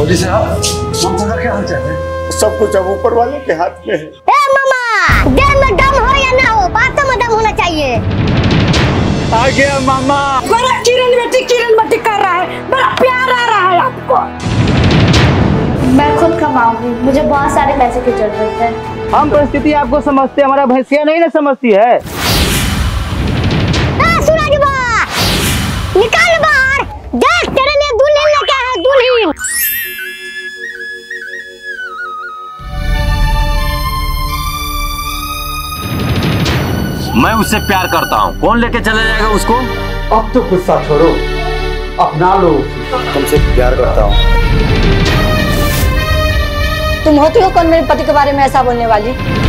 मौलवी साहब, ममता का क्या हाल चाल है? सब कुछ अब ऊपर वाले के हाथ में है। मामा, देह में दम हो या ना हो, बातों में दम होना चाहिए। आ गया मामा। बड़ा किरण बेटी कर रहा है, बड़ा प्यार आ रहा है आपको। मैं खुद कमाऊंगी, मुझे बहुत सारे पैसे की जरूरत है। हम परिस्थिति आपको समझते, हमारा भैंसिया नहीं ना समझती है। सूरज बा, निकाल बाहर, देख तेरे लिए दुल्हन लेके आया है, दुल्हन। मैं उससे प्यार करता हूँ, कौन लेके चला जाएगा उसको? अब तो गुस्सा छोड़ो, अपना लो। तुमसे प्यार करता हूँ। तुम होती हो कौन मेरे पति के बारे में ऐसा बोलने वाली?